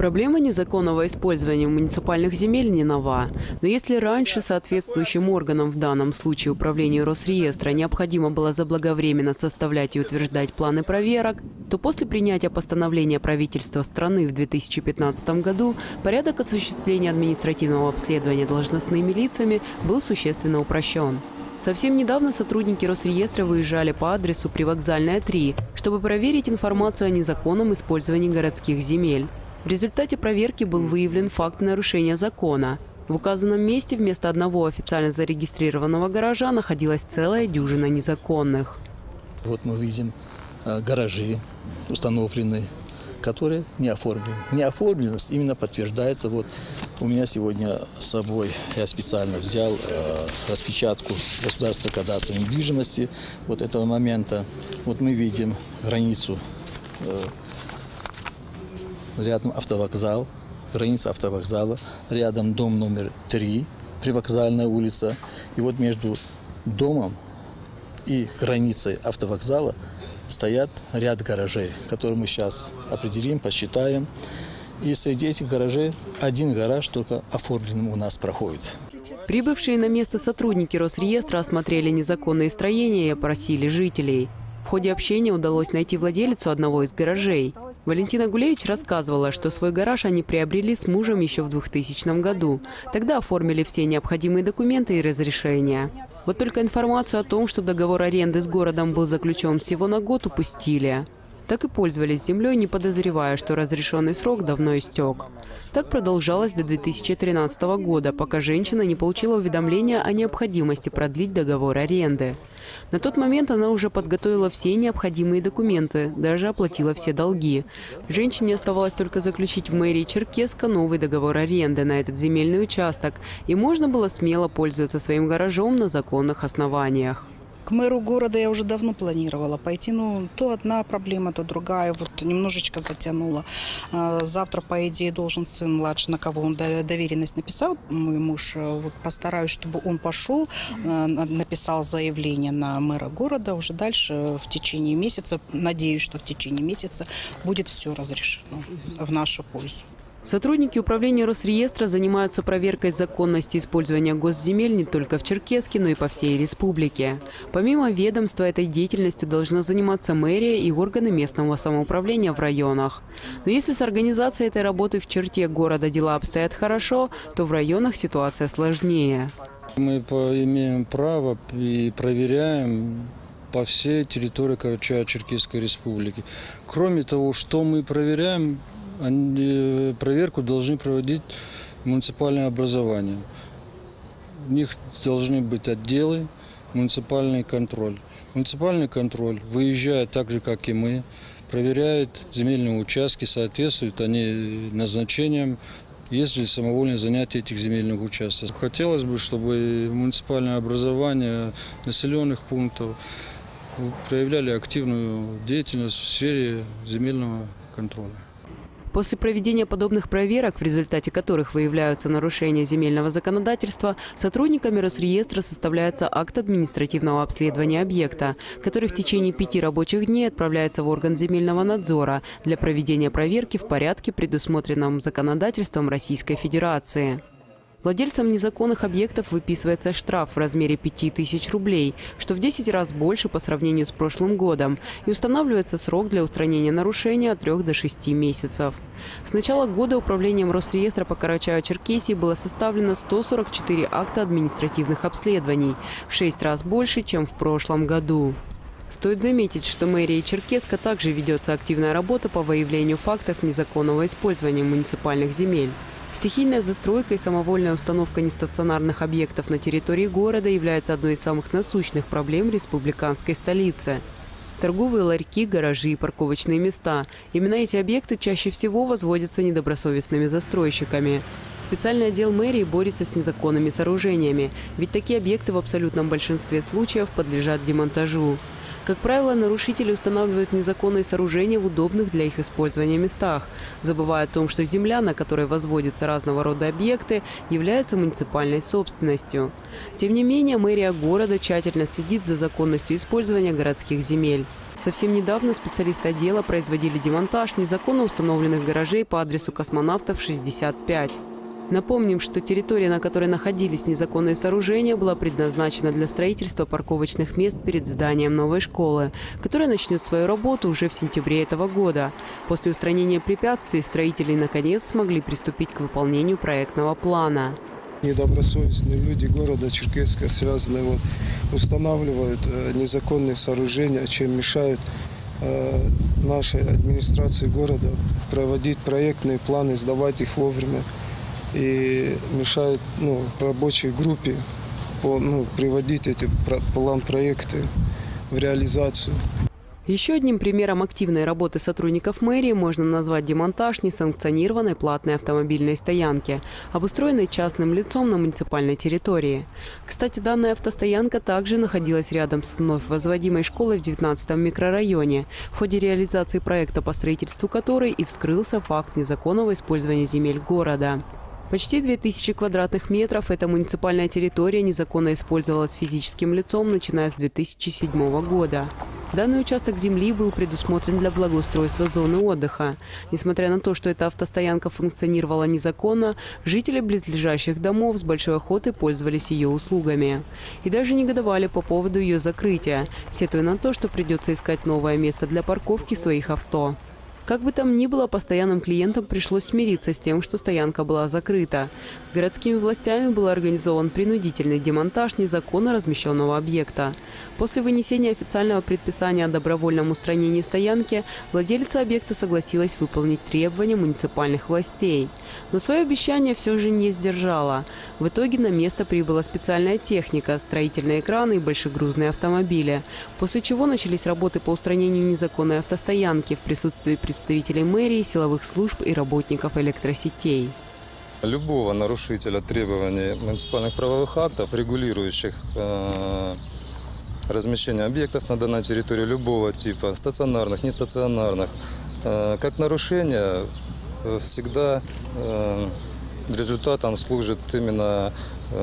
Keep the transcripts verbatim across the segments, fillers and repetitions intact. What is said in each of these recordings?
Проблема незаконного использования муниципальных земель не нова. Но если раньше соответствующим органам, в данном случае управлению Росреестра, необходимо было заблаговременно составлять и утверждать планы проверок, то после принятия постановления правительства страны в две тысячи пятнадцатом году порядок осуществления административного обследования должностными лицами был существенно упрощен. Совсем недавно сотрудники Росреестра выезжали по адресу Привокзальная, три, чтобы проверить информацию о незаконном использовании городских земель. В результате проверки был выявлен факт нарушения закона. В указанном месте вместо одного официально зарегистрированного гаража находилась целая дюжина незаконных. Вот мы видим э, гаражи установленные, которые не оформлены. Неоформленность именно подтверждается. Вот у меня сегодня с собой, я специально взял э, распечатку с государственного кадастра недвижимости вот этого момента. Вот мы видим границу. Э, Рядом автовокзал, граница автовокзала, рядом дом номер три, Привокзальная улица. И вот между домом и границей автовокзала стоят ряд гаражей, которые мы сейчас определим, посчитаем. И среди этих гаражей один гараж только оформленным у нас проходит. Прибывшие на место сотрудники Росреестра осмотрели незаконные строения и опросили жителей. В ходе общения удалось найти владелицу одного из гаражей. Валентина Гулевич рассказывала, что свой гараж они приобрели с мужем еще в двухтысячном году. Тогда оформили все необходимые документы и разрешения. Вот только информацию о том, что договор аренды с городом был заключен всего на год, упустили. Так и пользовались землей, не подозревая, что разрешенный срок давно истек. Так продолжалось до две тысячи тринадцатого года, пока женщина не получила уведомления о необходимости продлить договор аренды. На тот момент она уже подготовила все необходимые документы, даже оплатила все долги. Женщине оставалось только заключить в мэрии Черкесска новый договор аренды на этот земельный участок, и можно было смело пользоваться своим гаражом на законных основаниях. К мэру города я уже давно планировала пойти, но то одна проблема, то другая, вот немножечко затянула. Завтра, по идее, должен сын младший, на кого он доверенность написал, мой муж, вот постараюсь, чтобы он пошел, написал заявление на мэра города, уже дальше в течение месяца, надеюсь, что в течение месяца будет все разрешено в нашу пользу. Сотрудники управления Росреестра занимаются проверкой законности использования госземель не только в Черкесске, но и по всей республике. Помимо ведомства, этой деятельностью должна заниматься мэрия и органы местного самоуправления в районах. Но если с организацией этой работы в черте города дела обстоят хорошо, то в районах ситуация сложнее. Мы имеем право и проверяем по всей территории Карачаево-Черкесской республики. Кроме того, что мы проверяем, Они, проверку должны проводить муниципальные образования. У них должны быть отделы, муниципальный контроль. Муниципальный контроль выезжает так же, как и мы, проверяет земельные участки, соответствуют они назначениям, есть ли самовольное занятие этих земельных участков. Хотелось бы, чтобы муниципальное образование населенных пунктов проявляли активную деятельность в сфере земельного контроля. После проведения подобных проверок, в результате которых выявляются нарушения земельного законодательства, сотрудниками Росреестра составляется акт административного обследования объекта, который в течение пяти рабочих дней отправляется в орган земельного надзора для проведения проверки в порядке, предусмотренном законодательством Российской Федерации. Владельцам незаконных объектов выписывается штраф в размере пяти тысяч рублей, что в десять раз больше по сравнению с прошлым годом, и устанавливается срок для устранения нарушения от трёх до шести месяцев. С начала года управлением Росреестра по Карачаево-Черкесии было составлено сто сорок четыре акта административных обследований, в шесть раз больше, чем в прошлом году. Стоит заметить, что мэрией Черкесска также ведется активная работа по выявлению фактов незаконного использования муниципальных земель. Стихийная застройка и самовольная установка нестационарных объектов на территории города является одной из самых насущных проблем республиканской столицы. Торговые ларьки, гаражи и парковочные места. Именно эти объекты чаще всего возводятся недобросовестными застройщиками. Специальный отдел мэрии борется с незаконными сооружениями, ведь такие объекты в абсолютном большинстве случаев подлежат демонтажу. Как правило, нарушители устанавливают незаконные сооружения в удобных для их использования местах, забывая о том, что земля, на которой возводятся разного рода объекты, является муниципальной собственностью. Тем не менее, мэрия города тщательно следит за законностью использования городских земель. Совсем недавно специалисты отдела производили демонтаж незаконно установленных гаражей по адресу Космонавтов, шестьдесят пять. Напомним, что территория, на которой находились незаконные сооружения, была предназначена для строительства парковочных мест перед зданием новой школы, которая начнет свою работу уже в сентябре этого года. После устранения препятствий строители наконец смогли приступить к выполнению проектного плана. Недобросовестные люди города Черкесска связаны, вот, устанавливают э, незаконные сооружения, чем мешают э, нашей администрации города проводить проектные планы, сдавать их вовремя. И мешают, ну, рабочей группе по, ну, приводить эти план-проекты в реализацию. Еще одним примером активной работы сотрудников мэрии можно назвать демонтаж несанкционированной платной автомобильной стоянки, обустроенной частным лицом на муниципальной территории. Кстати, данная автостоянка также находилась рядом с вновь возводимой школой в девятнадцатом микрорайоне, в ходе реализации проекта, по строительству которой и вскрылся факт незаконного использования земель города. Почти две тысячи квадратных метров эта муниципальная территория незаконно использовалась физическим лицом, начиная с две тысячи седьмого года. Данный участок земли был предусмотрен для благоустройства зоны отдыха. Несмотря на то, что эта автостоянка функционировала незаконно, жители близлежащих домов с большой охотой пользовались ее услугами. И даже негодовали по поводу ее закрытия, сетуя на то, что придется искать новое место для парковки своих авто. Как бы там ни было, постоянным клиентам пришлось смириться с тем, что стоянка была закрыта. Городскими властями был организован принудительный демонтаж незаконно размещенного объекта. После вынесения официального предписания о добровольном устранении стоянки, владелица объекта согласилась выполнить требования муниципальных властей. Но свое обещание все же не сдержала. В итоге на место прибыла специальная техника, строительные краны и большегрузные автомобили. После чего начались работы по устранению незаконной автостоянки в присутствии представителей мэрии, силовых служб и работников электросетей. Любого нарушителя требований муниципальных правовых актов, регулирующих э, размещение объектов на данной территории любого типа, стационарных, нестационарных, э, как нарушение э, всегда э, результатом служит именно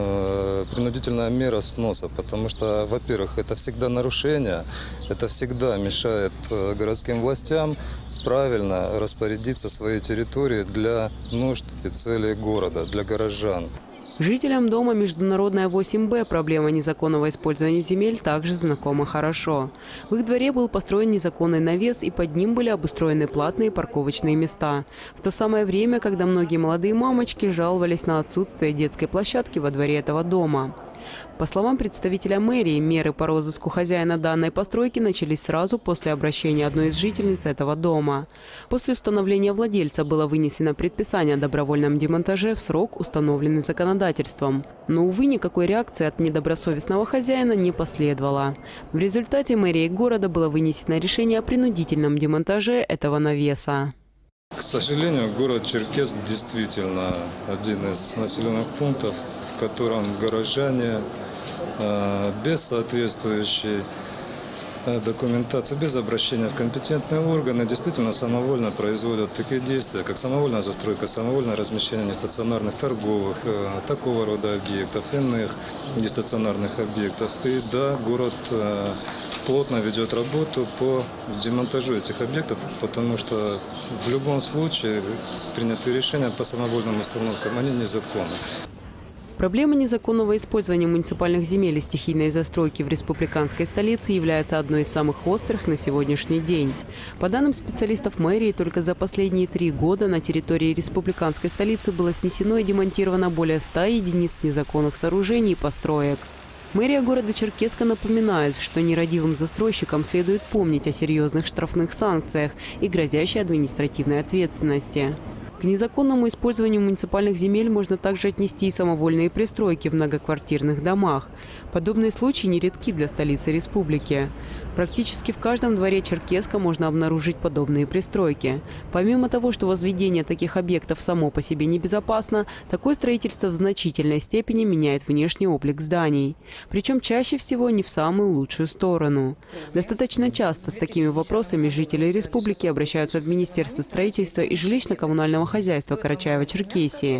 э, принудительная мера сноса, потому что, во-первых, это всегда нарушение, это всегда мешает э, городским властям правильно распорядиться своей территорией для нужд и целей города, для горожан. Жителям дома «Международная восемь Б» проблема незаконного использования земель также знакома хорошо. В их дворе был построен незаконный навес, и под ним были обустроены платные парковочные места. В то самое время, когда многие молодые мамочки жаловались на отсутствие детской площадки во дворе этого дома. По словам представителя мэрии, меры по розыску хозяина данной постройки начались сразу после обращения одной из жительниц этого дома. После установления владельца было вынесено предписание о добровольном демонтаже в срок, установленный законодательством. Но, увы, никакой реакции от недобросовестного хозяина не последовало. В результате мэрией города было вынесено решение о принудительном демонтаже этого навеса. К сожалению, город Черкесск действительно один из населенных пунктов, в котором горожане э, без соответствующей э, документации, без обращения в компетентные органы действительно самовольно производят такие действия, как самовольная застройка, самовольное размещение нестационарных торговых, э, такого рода объектов, иных нестационарных объектов. И да, город э, плотно ведет работу по демонтажу этих объектов, потому что в любом случае принятые решения по самовольным установкам, они незаконны. Проблема незаконного использования муниципальных земель и стихийной застройки в республиканской столице является одной из самых острых на сегодняшний день. По данным специалистов мэрии, только за последние три года на территории республиканской столицы было снесено и демонтировано более ста единиц незаконных сооружений и построек. Мэрия города Черкесска напоминает, что нерадивым застройщикам следует помнить о серьезных штрафных санкциях и грозящей административной ответственности. К незаконному использованию муниципальных земель можно также отнести и самовольные пристройки в многоквартирных домах. Подобные случаи нередки для столицы республики. Практически в каждом дворе Черкесска можно обнаружить подобные пристройки. Помимо того, что возведение таких объектов само по себе небезопасно, такое строительство в значительной степени меняет внешний облик зданий. Причем чаще всего не в самую лучшую сторону. Достаточно часто с такими вопросами жители республики обращаются в Министерство строительства и жилищно-коммунального хозяйства Карачаево-Черкесии.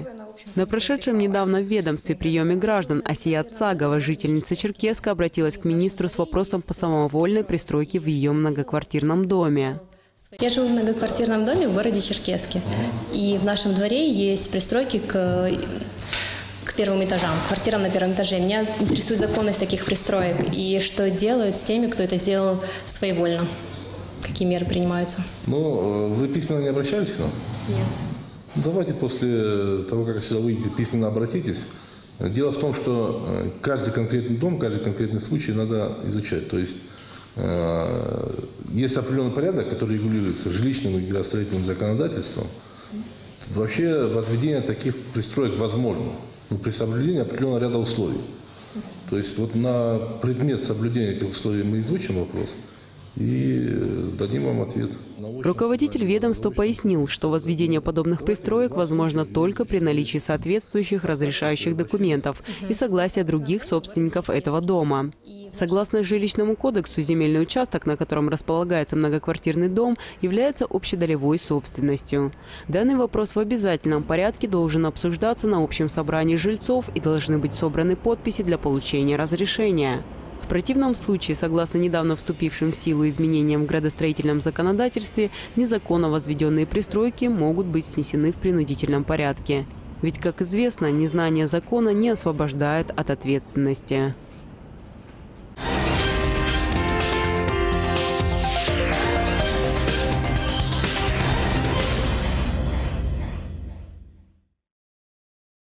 На прошедшем недавно в ведомстве приеме граждан Асият Цагова, жительница Черкеска, обратилась к министру с вопросом по самовольной пристройке в ее многоквартирном доме. Я живу в многоквартирном доме в городе Черкесске. И в нашем дворе есть пристройки к, к первым этажам, к квартирам на первом этаже. Меня интересует законность таких пристроек и что делают с теми, кто это сделал своевольно. Какие меры принимаются? Ну, вы письменно не обращались к нам? Нет. Давайте после того, как сюда выйдете, письменно обратитесь. Дело в том, что каждый конкретный дом, каждый конкретный случай надо изучать. То есть э, есть определенный порядок, который регулируется жилищным и градостроительным законодательством. Вообще возведение таких пристроек возможно, но при соблюдении определенного ряда условий. То есть вот на предмет соблюдения этих условий мы изучим вопрос и дадим вам ответ. Руководитель ведомства пояснил, что возведение подобных пристроек возможно только при наличии соответствующих разрешающих документов и согласия других собственников этого дома. Согласно жилищному кодексу, земельный участок, на котором располагается многоквартирный дом, является общедолевой собственностью. Данный вопрос в обязательном порядке должен обсуждаться на общем собрании жильцов и должны быть собраны подписи для получения разрешения. В противном случае, согласно недавно вступившим в силу изменениям в градостроительном законодательстве, незаконно возведенные пристройки могут быть снесены в принудительном порядке. Ведь, как известно, незнание закона не освобождает от ответственности.